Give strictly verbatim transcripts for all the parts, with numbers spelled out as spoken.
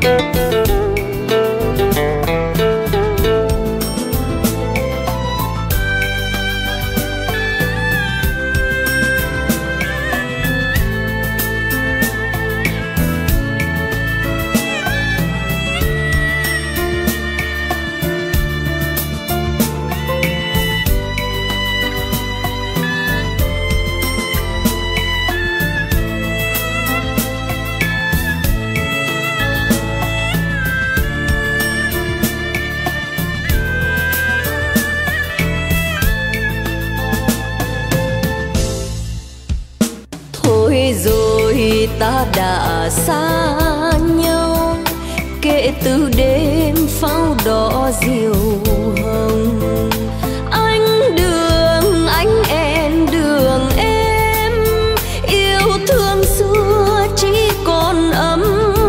Ta đã xa nhau kể từ đêm pháo đỏ diều hồng. Anh đường anh em đường em, yêu thương xưa chỉ còn ấm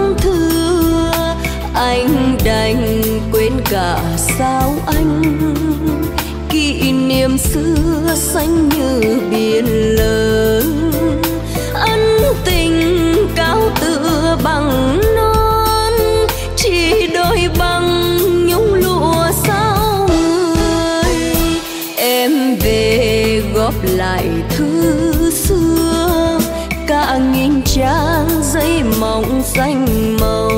thưa. Anh đành quên cả sao anh, kỷ niệm xưa xanh như biển lớn. Ân tình cao tựa bằng non, chỉ đôi bằng nhung lụa sao người. Em về góp lại thư xưa, cả nghìn trang giấy mỏng xanh màu,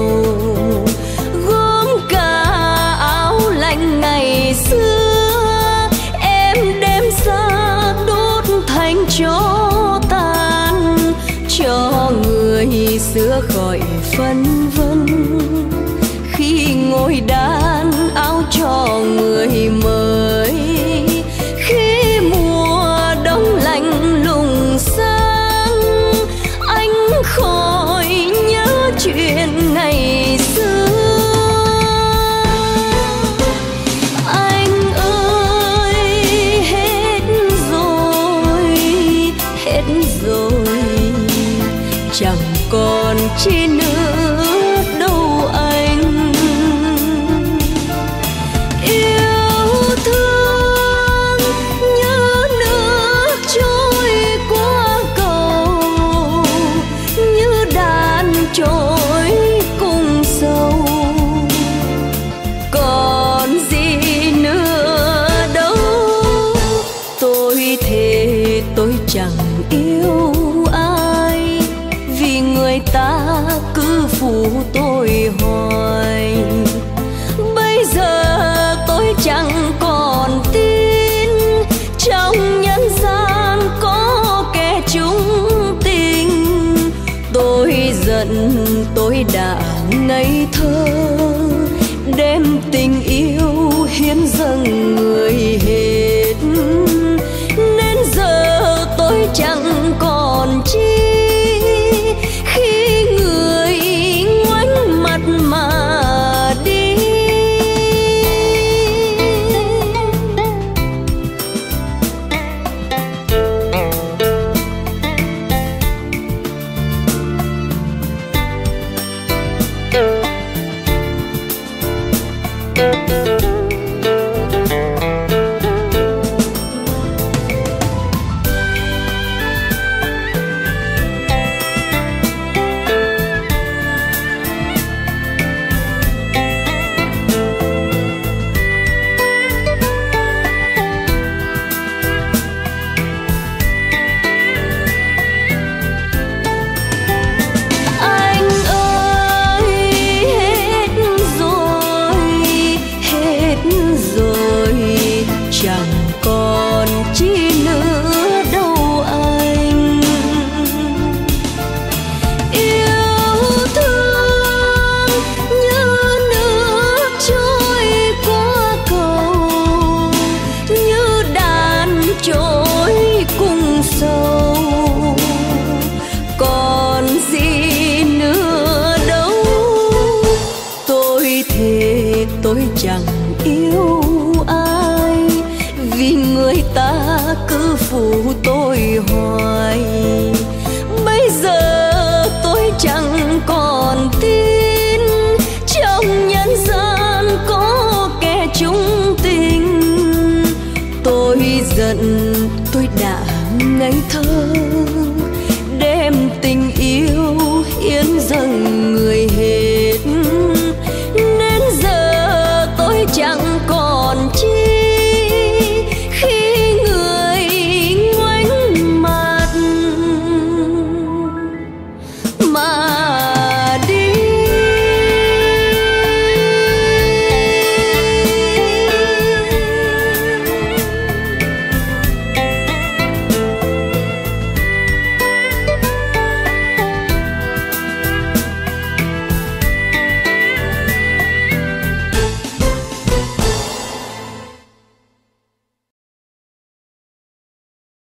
gom cả áo lạnh ngày xưa. Em đem ra đốt thành tro tàn, cho người xưa khỏi phân vân. Khi ngồi đan áo cho người mới, khi mùa đông lạnh lùng sang, anh khỏi nhớ chuyện ngày xưa. Anh ơi hết rồi, hết rồi, chẳng còn chi nữa đâu anh. Yêu thương như nước trôi qua cầu, như đàn trôi cùng sâu. Còn gì nữa đâu, tôi thề tôi chẳng yêu ai, vì người ta cứ phụ tôi hoài. Bây giờ tôi chẳng còn tin trong nhân gian có kẻ chung tình. Tôi giận tôi đã ngây thơ, đem tình yêu hiến dâng người hết. Nên giờ tôi chẳng còn chi, khi người ngoảnh mặt mà đi. Tôi thề tôi chẳng